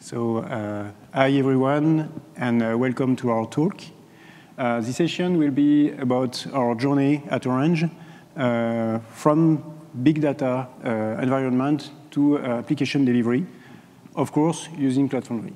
So, hi everyone, and welcome to our talk. This session will be about our journey at Orange from big data environment to application delivery, of course, using Cloud Foundry.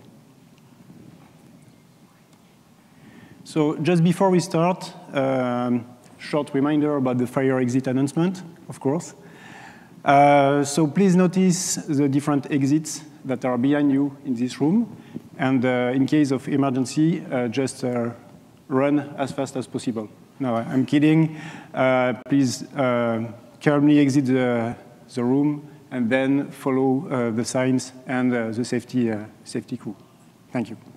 So, just before we start, short reminder about the fire exit announcement, of course. So please notice the different exits that are behind you in this room. And in case of emergency, just run as fast as possible. No, I'm kidding. Please calmly exit the room and then follow the signs and the safety crew. Thank you.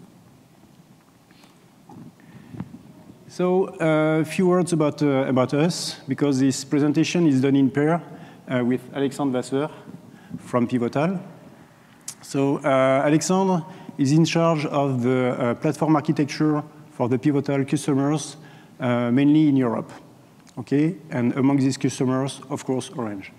So a few words about us, because this presentation is done in pair with Alexandre Vasseur from Pivotal. So Alexandre is in charge of the platform architecture for the Pivotal customers, mainly in Europe. Okay, and among these customers, of course, Orange.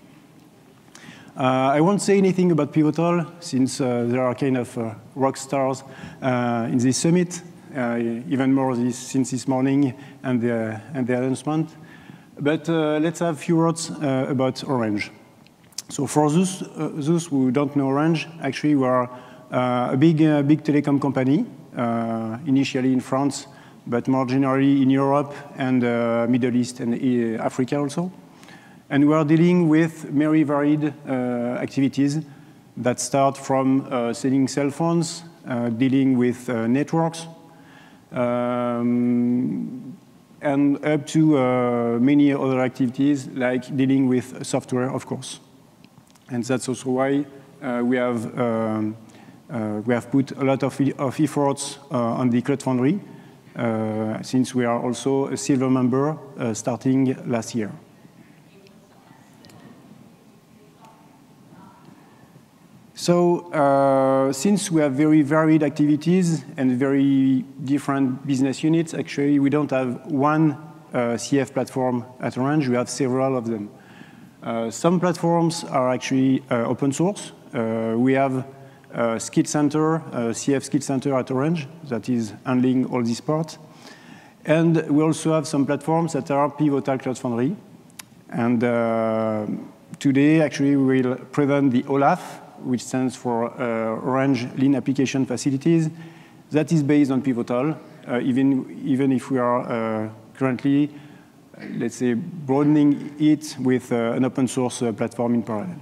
I won't say anything about Pivotal since there are kind of rock stars in this summit, even more since this morning and the announcement. But let's have a few words about Orange. So for those who don't know Orange, actually we are a big telecom company, initially in France, but more generally in Europe and Middle East and Africa also. And we are dealing with very varied activities that start from selling cell phones, dealing with networks, and up to many other activities like dealing with software, of course. And that's also why we have put a lot of efforts on the Cloud Foundry, since we are also a silver member starting last year. So since we have very varied activities and very different business units, actually we don't have one CF platform at Orange, we have several of them. Some platforms are actually open source. We have a skill center, CF skill center at Orange that is handling all this part. And we also have some platforms that are Pivotal Cloud Foundry. And today, actually, we will present the OLAF, which stands for Orange Lean Application Facilities. That is based on Pivotal, even if we are currently, let's say, broadening it with an open source platform in parallel.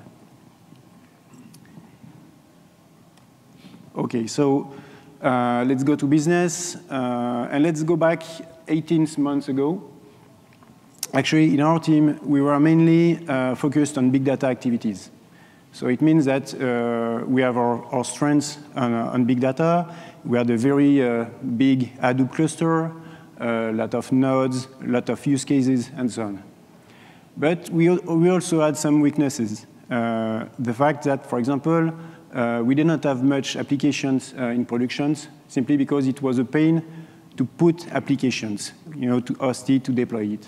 Okay, so let's go to business, and let's go back 18 months ago. Actually, in our team, we were mainly focused on big data activities. So it means that we have our strengths on big data. We had a very big Hadoop cluster, a lot of nodes, a lot of use cases, and so on. But we also had some weaknesses. The fact that, for example, we did not have much applications in productions, simply because it was a pain to put applications, to host it, to deploy it.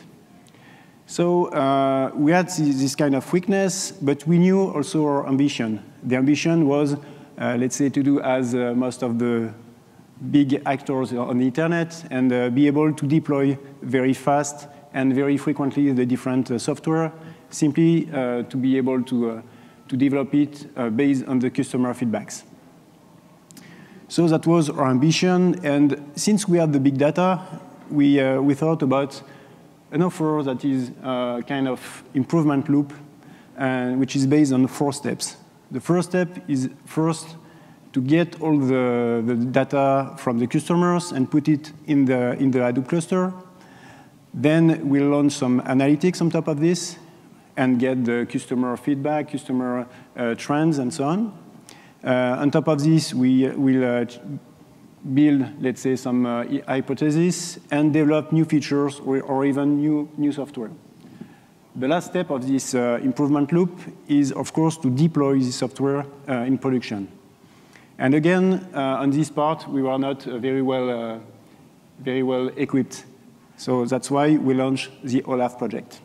So we had this kind of weakness, but we knew also our ambition. The ambition was, let's say, to do as most of the big actors on the internet and be able to deploy very fast and very frequently the different software, simply to be able to develop it based on the customer feedbacks. So that was our ambition, and since we had the big data, we thought about an offer that is a kind of improvement loop, which is based on 4 steps. The first step is first to get all the data from the customers and put it in the Hadoop cluster. Then we'll launch some analytics on top of this and get the customer feedback, customer trends, and so on. On top of this, we will build, let's say, some hypotheses and develop new features or even new software. The last step of this improvement loop is, of course, to deploy this software in production. And again, on this part, we were not very well equipped. So that's why we launched the OLAF project.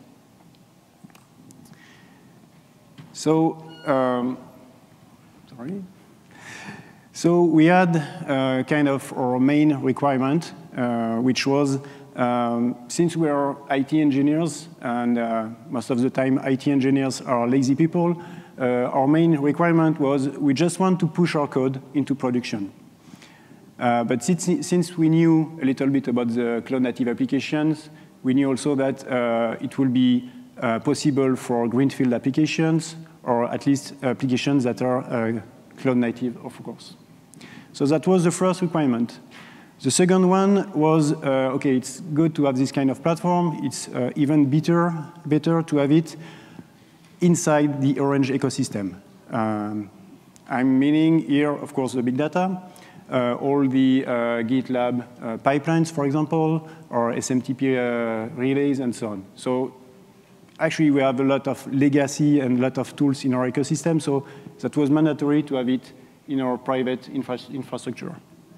So So we had kind of our main requirement, which was, since we are IT engineers, and most of the time IT engineers are lazy people, our main requirement was we just want to push our code into production. But since we knew a little bit about the cloud-native applications, we knew also that it will be possible for greenfield applications, or at least applications that are cloud-native, of course. So that was the first requirement. The second one was, OK, it's good to have this kind of platform. It's even better to have it inside the Orange ecosystem. I'm meaning here, of course, the big data, all the GitLab pipelines, for example, or SMTP relays, and so on. So actually, we have a lot of legacy and a lot of tools in our ecosystem, so that was mandatory to have it in our private infrastructure.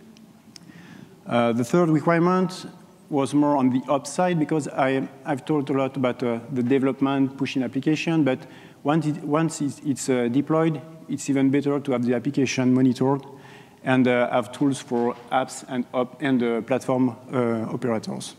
The third requirement was more on the ops side, because I've talked a lot about the development, pushing application, but once it's deployed, it's even better to have the application monitored and have tools for apps and platform operators.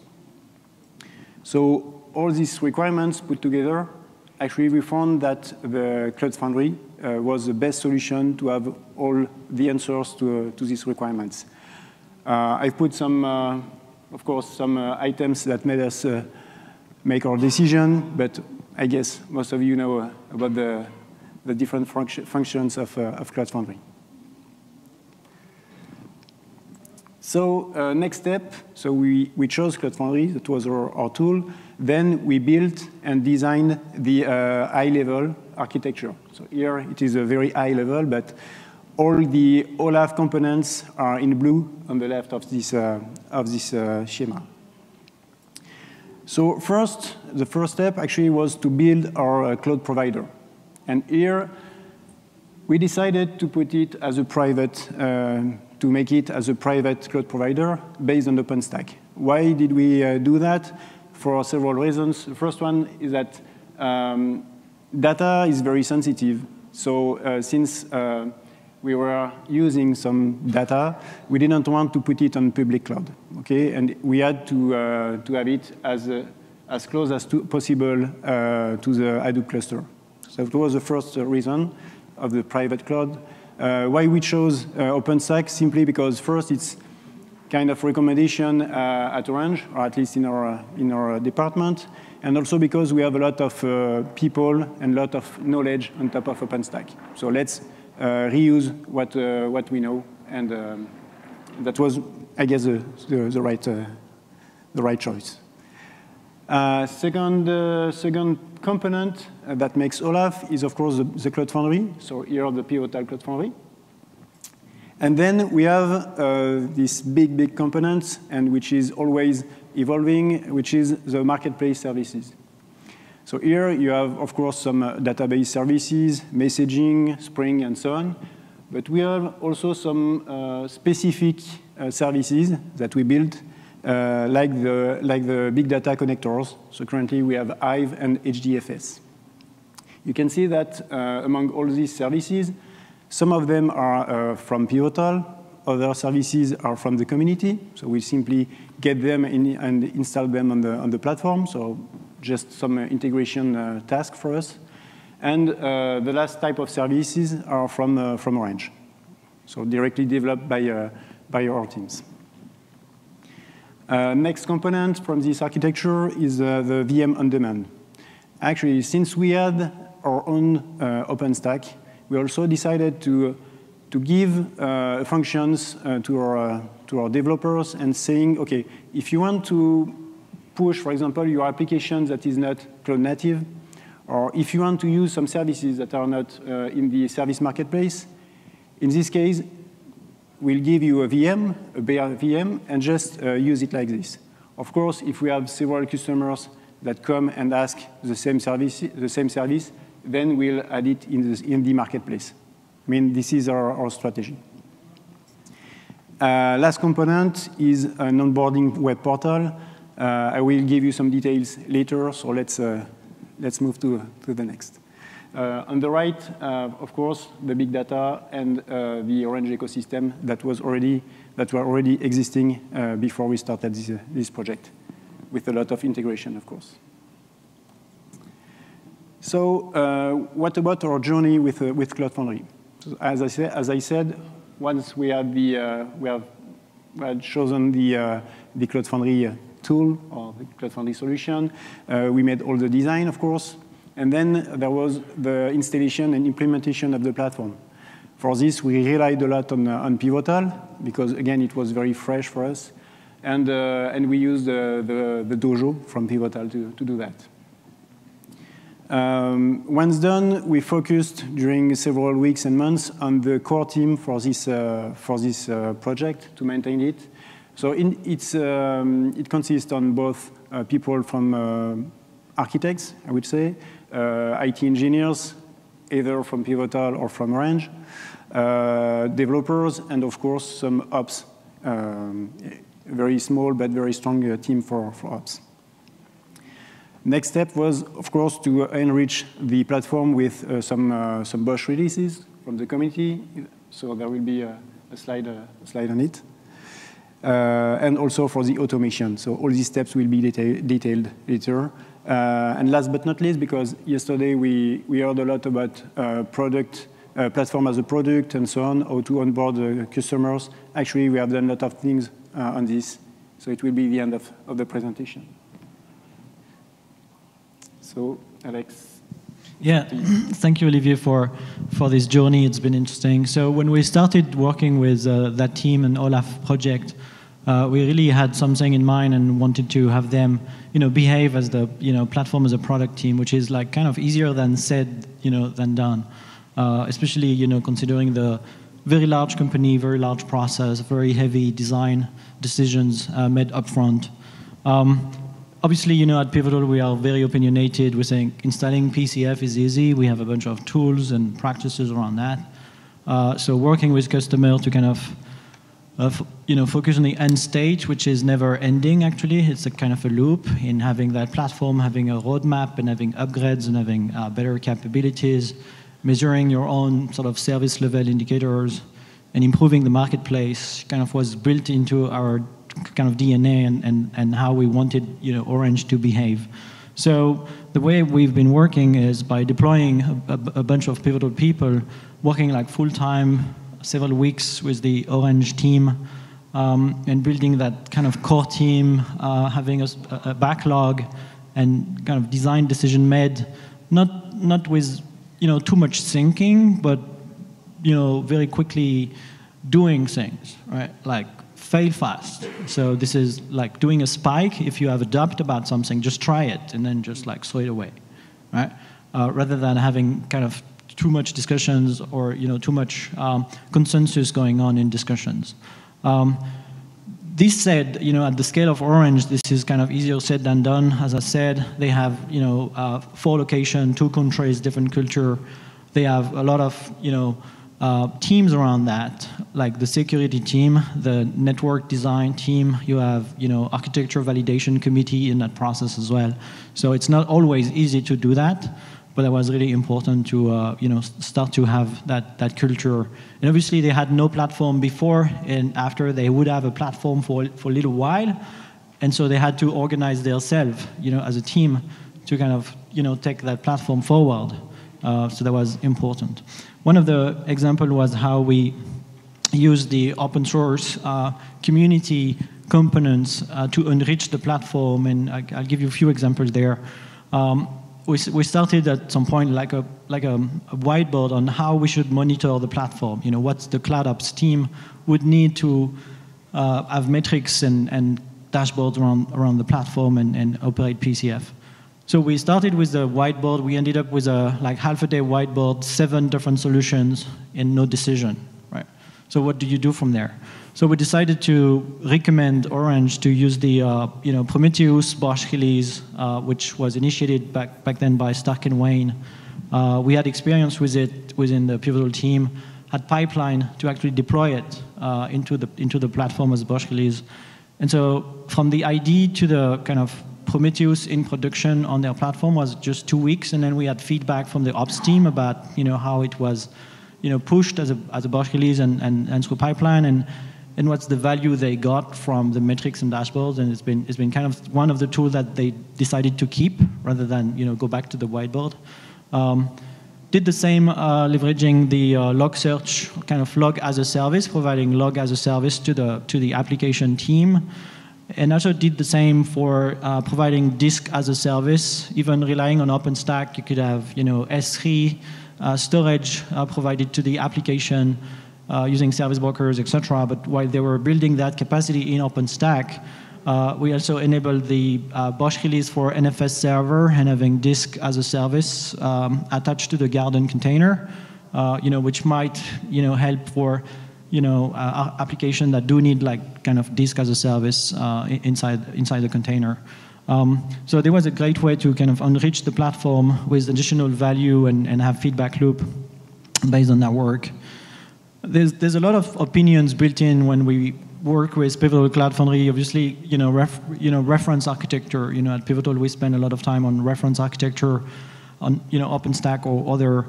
So all these requirements put together, actually we found that the Cloud Foundry was the best solution to have all the answers to these requirements. I put some, of course, some items that made us make our decision, but I guess most of you know about the different functions of Cloud Foundry. So next step, so we chose Cloud Foundry, that was our tool. Then we built and designed the high-level architecture. So here it is a very high level, but all the OLAF components are in blue on the left of this schema. So the first step actually was to build our cloud provider. And here we decided to put it as a private, to make it as a private cloud provider based on OpenStack. Why did we do that? For several reasons. The first one is that data is very sensitive. So since we were using some data, we didn't want to put it on public cloud, okay? And we had to have it as close as possible to the Hadoop cluster. So that was the first reason of the private cloud. Why we chose OpenStack? Simply because first it's kind of recommendation at Orange, or at least in our department, and also because we have a lot of people and a lot of knowledge on top of OpenStack. So let's reuse what we know, and that was, I guess, the right choice. Second component that makes OLAF is, of course, the Cloud Foundry. So here the pivotal Cloud Foundry. And then we have this big component, and which is always evolving, which is the marketplace services. So here you have, of course, some database services, messaging, Spring, and so on. But we have also some specific services that we built, like the big data connectors. So currently we have Hive and HDFS. You can see that among all these services, some of them are from Pivotal, other services are from the community. So we simply get them and install them on the platform. So just some integration task for us. And the last type of services are from Orange. So directly developed by our teams. Next component from this architecture is the VM on demand. Actually, since we had our own OpenStack, we also decided to give functions to our developers and saying, OK, if you want to push, for example, your application that is not cloud native, or if you want to use some services that are not in the service marketplace, in this case, we'll give you a VM, a bare VM, and just use it like this. Of course, if we have several customers that come and ask the same service, then we'll add it in the marketplace. I mean, this is our strategy. Last component is an onboarding web portal. I will give you some details later, so let's move to the next. On the right, of course, the big data and the Orange ecosystem that were already existing before we started this project, with a lot of integration, of course. So what about our journey with Cloud Foundry? So as I said, once we had chosen the Cloud Foundry tool or the Cloud Foundry solution, we made all the design, of course. And then there was the installation and implementation of the platform. For this, we relied a lot on Pivotal, because, again, it was very fresh for us. And we used the Dojo from Pivotal to do that. Once done, we focused during several weeks and months on the core team for this project to maintain it. So it consists on both people from architects, I would say, IT engineers, either from Pivotal or from Orange, developers, and of course some ops. Very small but very strong team for ops. Next step was, of course, to enrich the platform with some BOSH releases from the community. So there will be a slide on it. And also for the automation. So all these steps will be detailed later. And last but not least, because yesterday we heard a lot about platform as a product and so on, how to onboard customers. Actually, we have done a lot of things on this. So it will be the end of the presentation. So, Alex. Yeah, thank you, Olivier, for this journey. It's been interesting. So when we started working with that team and OLAF project, we really had something in mind and wanted to have them, behave as the, platform as a product team, which is like kind of easier than said, than done. Especially, considering the very large company, very large process, very heavy design decisions made upfront. Obviously, at Pivotal, we are very opinionated. We think installing PCF is easy. We have a bunch of tools and practices around that. So working with customer to kind of focus on the end state, which is never ending, actually. It's a kind of a loop in having that platform, having a roadmap, and having upgrades, and having better capabilities, measuring your own sort of service level indicators, and improving the marketplace kind of was built into our kind of DNA and how we wanted Orange to behave. So the way we've been working is by deploying a bunch of Pivotal people, working like full-time, several weeks with the Orange team, and building that kind of core team, having a backlog and kind of design decision made, not with too much thinking, but very quickly doing things, right? Like fail fast. So this is like doing a spike. If you have a doubt about something, just try it and then just like throw it away, right? Rather than having kind of too much discussions or too much consensus going on in discussions. This said, at the scale of Orange, this is kind of easier said than done. As I said, they have 4 locations, 2 countries, different culture. They have a lot of teams around that, like the security team, the network design team. You have architecture validation committee in that process as well. So it's not always easy to do that. But it was really important to start to have that culture. And obviously they had no platform before, and after they would have a platform for a little while, and so they had to organize themselves, as a team, to kind of take that platform forward. So that was important. One of the examples was how we used the open source community components to enrich the platform, and I'll give you a few examples there. We started at some point like a whiteboard on how we should monitor the platform. What the Cloud Ops team would need to have metrics and dashboards around the platform and operate PCF. So we started with the whiteboard. We ended up with a half-a-day whiteboard, 7 different solutions, and no decision. Right. So what do you do from there? So we decided to recommend Orange to use the Prometheus BOSH release, which was initiated back then by Stark and Wayne. We had experience with it within the Pivotal team, had pipeline to actually deploy it into the platform as a BOSH release. And so from the ID to the kind of Prometheus in production on their platform was just 2 weeks, and then we had feedback from the ops team about how it was pushed as a BOSH release and through pipeline, and what's the value they got from the metrics and dashboards, and it's been kind of one of the tools that they decided to keep rather than go back to the whiteboard. Did the same leveraging the log search, kind of log as a service, providing log as a service to the application team. And also did the same for providing disk as a service, even relying on OpenStack. You could have S3 storage provided to the application using service brokers, etc. But while they were building that capacity in OpenStack, we also enabled the BOSH release for NFS server and having disk as a service attached to the Garden container, which might help for application that do need like kind of disk as a service inside the container. So there was a great way to kind of enrich the platform with additional value and have feedback loop based on that work. There's a lot of opinions built in when we work with Pivotal Cloud Foundry. Obviously, reference architecture. At Pivotal we spend a lot of time on reference architecture, on OpenStack or other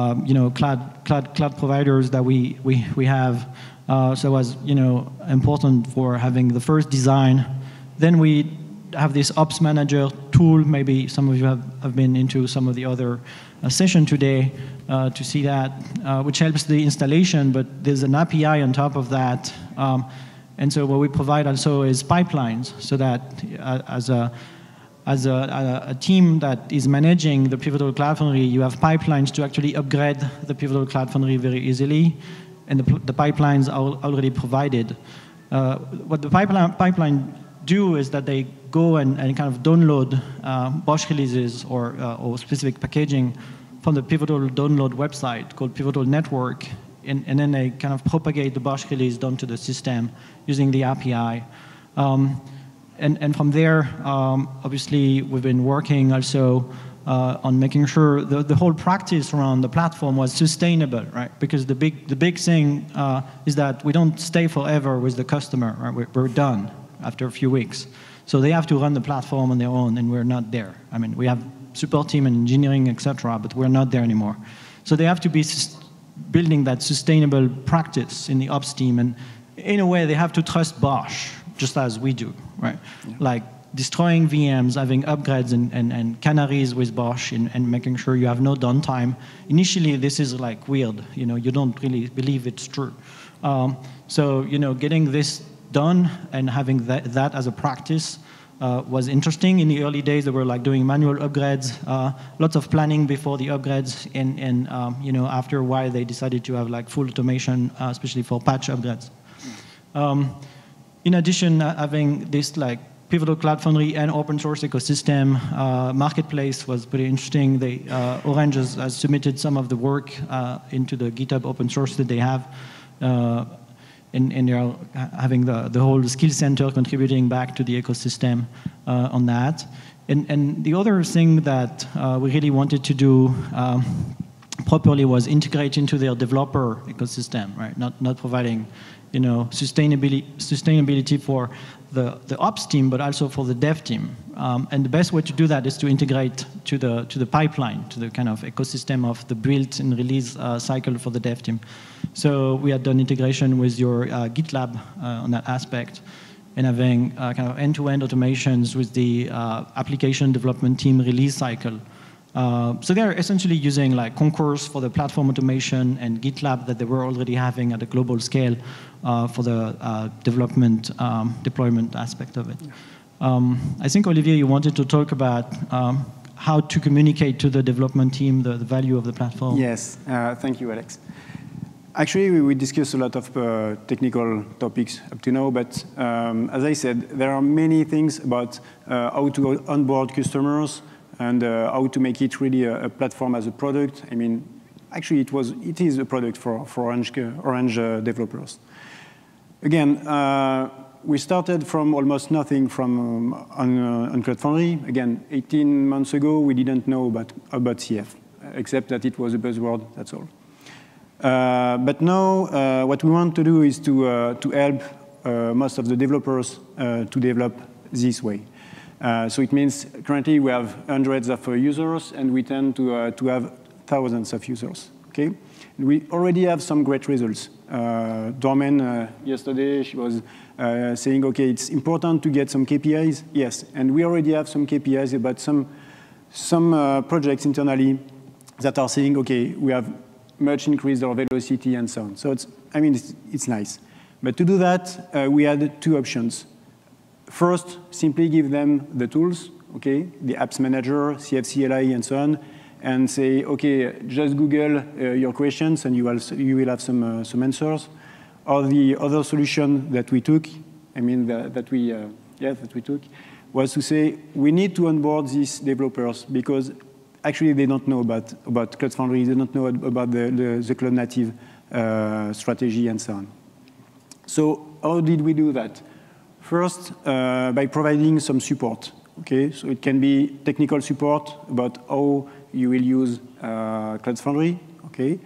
cloud providers that we have. So it was important for having the first design. Then we have this ops manager tool. Maybe some of you have been into some of the other session today to see that, which helps the installation. But there's an API on top of that. And so what we provide also is pipelines, so that as a team that is managing the Pivotal Cloud Foundry, you have pipelines to actually upgrade the Pivotal Cloud Foundry very easily, and the pipelines are already provided. What the pipeline do is that they go and kind of download BOSH releases or specific packaging from the Pivotal download website called Pivotal Network, and then they kind of propagate the BOSH release down to the system using the API. And from there, obviously, we've been working also on making sure the whole practice around the platform was sustainable, right? Because the big thing is that we don't stay forever with the customer, right? We're done after a few weeks. So they have to run the platform on their own, and we're not there. I mean, we have support team and engineering, etc., but we're not there anymore. So they have to be building that sustainable practice in the ops team, and in a way, they have to trust BOSH, just as we do, right? Yeah. Like destroying VMs, having upgrades and canaries with BOSH, and making sure you have no downtime. Initially, this is like weird. You don't really believe it's true. So getting this done and having that as a practice was interesting. In the early days, they were like doing manual upgrades, lots of planning before the upgrades, and after a while, they decided to have like full automation, especially for patch upgrades. In addition, having this like Pivotal Cloud Foundry and open source ecosystem marketplace was pretty interesting. Orange has submitted some of the work into the GitHub open source that they have, and they're having the whole skill center contributing back to the ecosystem on that. And the other thing that we really wanted to do properly was integrate into their developer ecosystem, right? Not providing sustainability for the ops team, but also for the dev team. And the best way to do that is to integrate to the pipeline, to the kind of ecosystem of the build and release cycle for the dev team. So we had done integration with your GitLab on that aspect, and having kind of end-to-end automations with the application development team release cycle. So they're essentially using like Concourse for the platform automation and GitLab that they were already having at a global scale for the development deployment aspect of it. I think, Olivier, you wanted to talk about how to communicate to the development team the value of the platform. Yes, thank you, Alex. Actually, we discussed a lot of technical topics up to now, but as I said, there are many things about how to onboard customers and how to make it really a platform as a product. I mean, actually, it is a product for Orange developers. Again, we started from almost nothing on Cloud Foundry. Again, 18 months ago, we didn't know about CF, except that it was a buzzword, that's all. But now, what we want to do is to help most of the developers to develop this way. So it means currently we have hundreds of users, and we tend to have thousands of users. Okay, and we already have some great results. Dormen yesterday, she was saying, okay, it's important to get some KPIs. Yes, and we already have some KPIs about some projects internally that are saying, okay, we have much increased our velocity and so on. So it's nice. But to do that, we had two options. First, simply give them the tools, okay, the apps manager, CF/CLI, and so on, and say, okay, just Google your questions, and you will have some answers. Or the other solution that we took, that we took, was to say we need to onboard these developers because actually they don't know about Cloud Foundry, they don't know about the cloud native strategy and so on. So how did we do that? First, by providing some support. Okay, so it can be technical support about how you will use Cloud Foundry. Okay,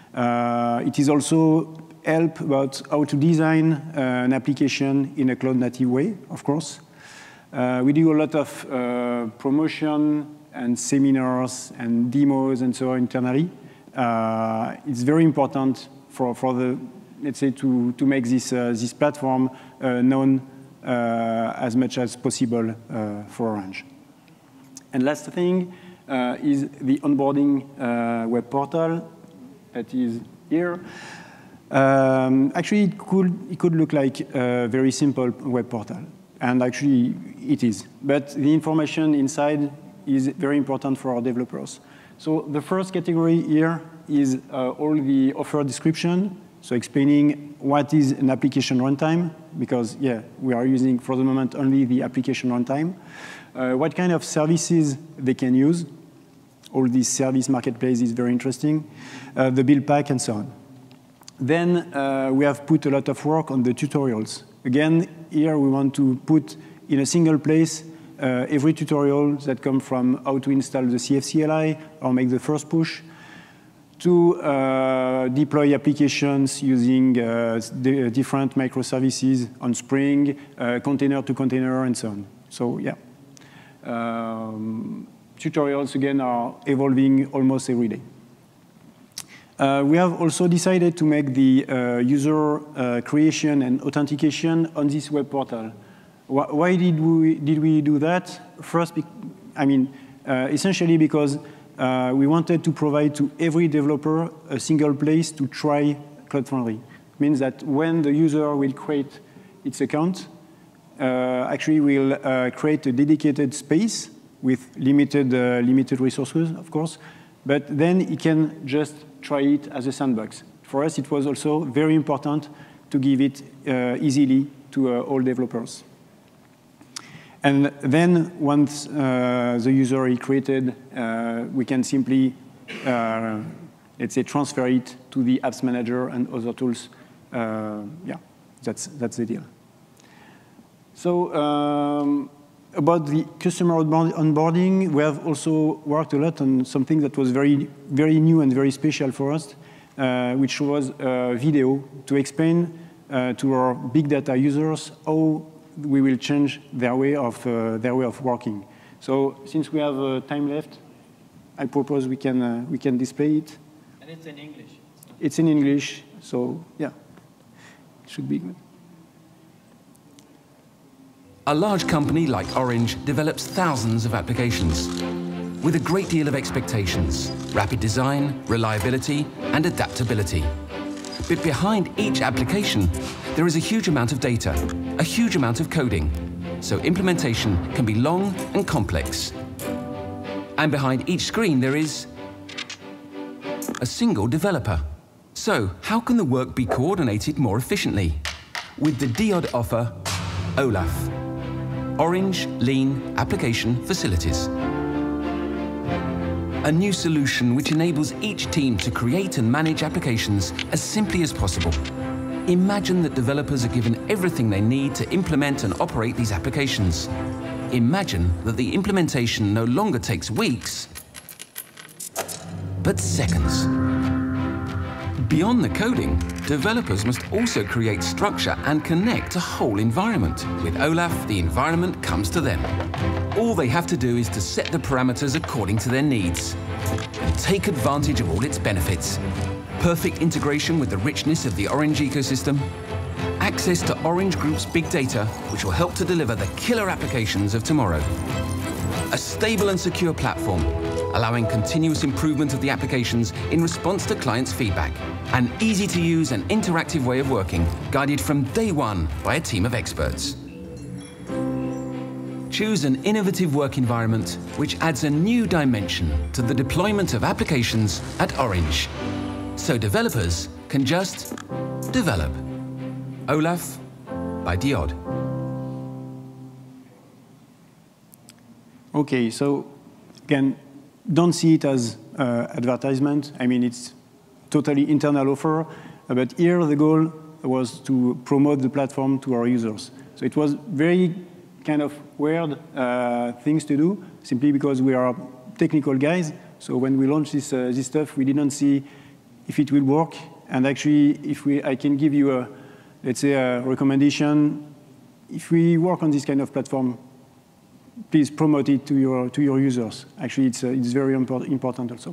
it is also help about how to design an application in a cloud native way, of course. We do a lot of promotion and seminars and demos and so on internally. It's very important for the, let's say, to make this platform known as much as possible for Orange. And last thing is the onboarding web portal that is here. Actually, it could look like a very simple web portal, and actually it is. But the information inside is very important for our developers. So the first category here is all the offer description, so explaining what is an application runtime, because yeah, we are using for the moment only the application runtime. What kind of services they can use. All these service marketplace is very interesting. The build pack and so on. Then we have put a lot of work on the tutorials. Again, here we want to put in a single place every tutorial that comes from how to install the CF/CLI or make the first push, to deploy applications using different microservices on Spring, container to container, and so on. So yeah. Tutorials, again, are evolving almost every day. We have also decided to make the user creation and authentication on this web portal. Why did we do that? First, essentially because we wanted to provide to every developer a single place to try Cloud Foundry. It means that when the user will create its account, actually we'll create a dedicated space with limited resources, of course, but then he can just try it as a sandbox. For us, it was also very important to give it easily to all developers. And then once the user is created, we can simply, let's say, transfer it to the apps manager and other tools. Yeah, that's the deal. So about the customer onboarding, we have also worked a lot on something that was very, very new and very special for us, which was a video to explain to our big data users how we will change their way of working. So since we have time left, I propose we can display it. And it's in English. It's in English, so yeah, it should be good. A large company like Orange develops thousands of applications with a great deal of expectations, rapid design, reliability, and adaptability. But behind each application, there is a huge amount of data, a huge amount of coding, so implementation can be long and complex. And behind each screen there is a single developer. So how can the work be coordinated more efficiently? With the DOD offer, OLAF. Orange Lean Application Facilities. A new solution which enables each team to create and manage applications as simply as possible. Imagine that developers are given everything they need to implement and operate these applications. Imagine that the implementation no longer takes weeks, but seconds. Beyond the coding, developers must also create structure and connect a whole environment. With OLAF, the environment comes to them. All they have to do is to set the parameters according to their needs and take advantage of all its benefits. Perfect integration with the richness of the Orange ecosystem, access to Orange Group's big data, which will help to deliver the killer applications of tomorrow. A stable and secure platform, allowing continuous improvement of the applications in response to clients' feedback. An easy-to-use and interactive way of working, guided from day one by a team of experts. Choose an innovative work environment which adds a new dimension to the deployment of applications at Orange, so developers can just develop. OLAF by Diod. Okay, so again, don't see it as advertisement. I mean, it's totally internal offer, but here the goal was to promote the platform to our users. So it was very kind of weird things to do, simply because we are technical guys. So when we launched this stuff, we didn't see if it will work. And actually, I can give you a, let's say, a recommendation. If we work on this kind of platform, please promote it to your users. Actually, it's very important also.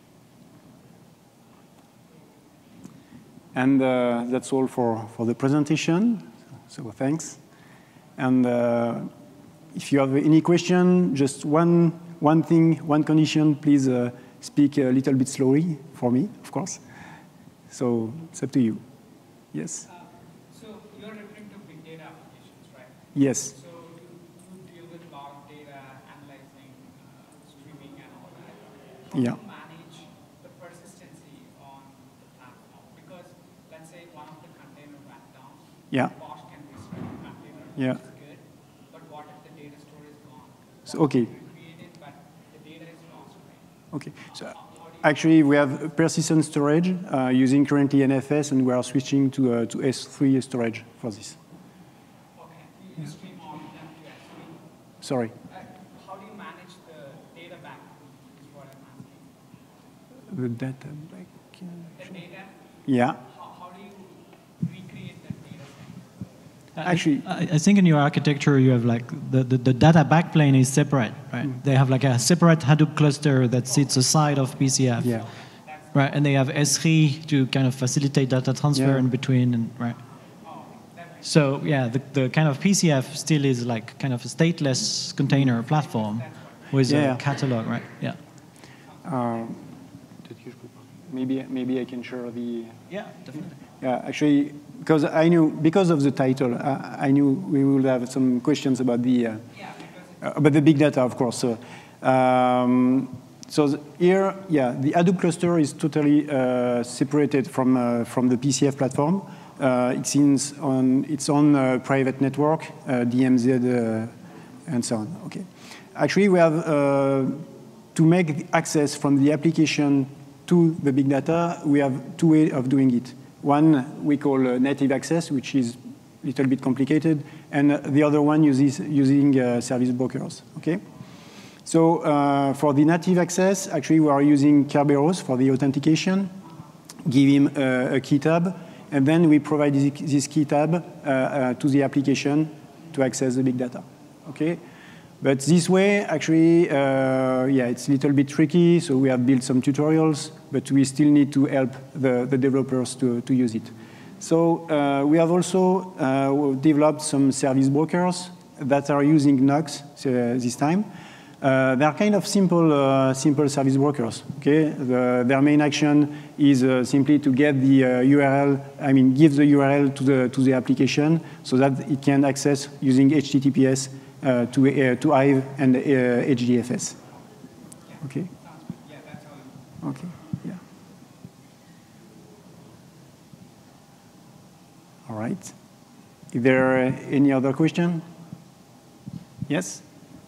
And that's all for the presentation. So thanks. And if you have any question, just one thing, one condition, please speak a little bit slowly for me, of course. So it's up to you. Yes? So you're referring to big data applications, right? Yes. So you deal with a lot of data, analyzing, streaming, and all that. How Yeah. do you manage the persistency on the platform? Because let's say one of the containers went down. Yeah. Bosh can restore the container, Yeah. which is good. But what if the data store is gone? So, okay. You create it, but the data is lost, right? Okay. So actually, we have persistent storage using currently NFS, and we are switching to S3 storage for this. Okay. You stream all of them to S3. Sorry. How do you manage the data back? Is what I'm asking. The data back. The data. Yeah. How do you recreate that data set? Actually, I think in your architecture you have like the data backplane is separate, right? They have like a separate Hadoop cluster that sits aside of PCF, Yeah. right? And they have S3 to kind of facilitate data transfer Yeah. in between, and right. So yeah, the kind of PCF still is like kind of a stateless container platform with Yeah. a catalog, right? Yeah. maybe I can share the. Yeah, definitely. Yeah, actually, because of the title, I knew we would have some questions about the big data, of course. So, here, yeah, the Hadoop cluster is totally separated from the PCF platform. It's on its own private network, DMZ, and so on. Okay. Actually, we have to make access from the application to the big data. We have two ways of doing it. One we call native access, which is a little bit complicated, and the other one uses using service brokers. Okay. So for the native access, actually we are using Kerberos for the authentication. Give him a key tab, and then we provide this key tab to the application to access the big data. Okay. But this way, actually, yeah, it's a little bit tricky. So we have built some tutorials, but we still need to help the developers to use it. So we have also developed some service brokers that are using Nox this time. They are kind of simple service brokers. Okay, their main action is simply to get the URL. I mean, give the URL to the application so that it can access using HTTPS to Hive and HDFS. Okay. Yeah, that's all. Okay. Yeah. All right. Is there any other question? Yes.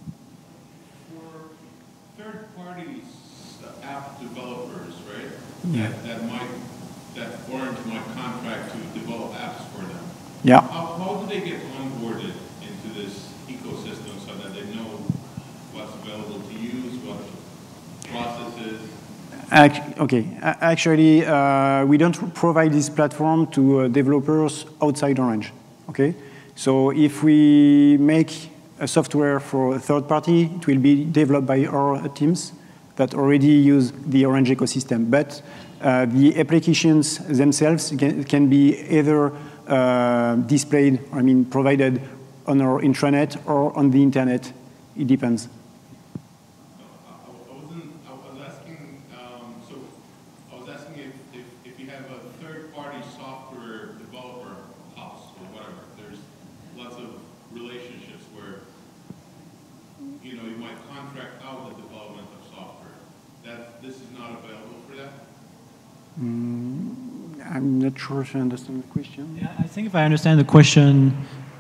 For third parties, app developers, right? Yeah. That Orange might contract to develop apps for them. Yeah. How do they get onboarded into this ecosystem so that they know what's available to use, what processes? Actually, we don't provide this platform to developers outside Orange. Okay, so if we make a software for a third party, it will be developed by our teams that already use the Orange ecosystem. But the applications themselves can be either displayed, provided on our intranet or on the internet. It depends. I was asking if you have a third-party software developer house or whatever. There's lots of relationships where you might contract out the development of software. This is not available for that? I'm not sure if I understand the question. Yeah, I think if I understand the question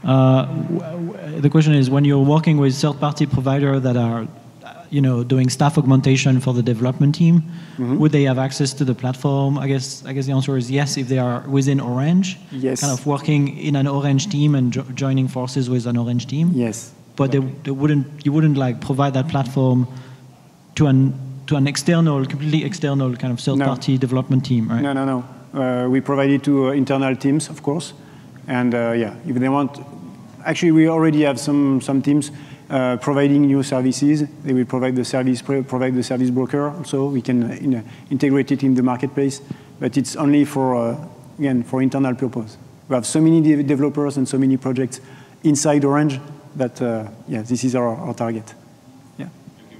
is when you're working with third-party providers that are doing staff augmentation for the development team, would they have access to the platform? I guess the answer is yes if they are within Orange, yes. Kind of working in an Orange team and joining forces with an Orange team. Yes. But exactly. You wouldn't like provide that platform to an external, completely external kind of third-party development team, right? No. We provide it to internal teams, of course, and if they want, actually we already have some teams providing new services. They will provide the service broker. Also, we can integrate it in the marketplace, but it's only for internal purpose. We have so many developers and so many projects inside Orange that this is our target. Yeah.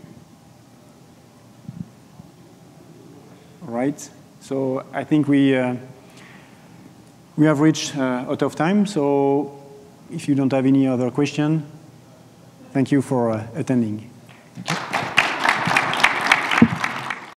All right. So I think we have reached out of time. So if you don't have any other question, thank you for attending. Thank you.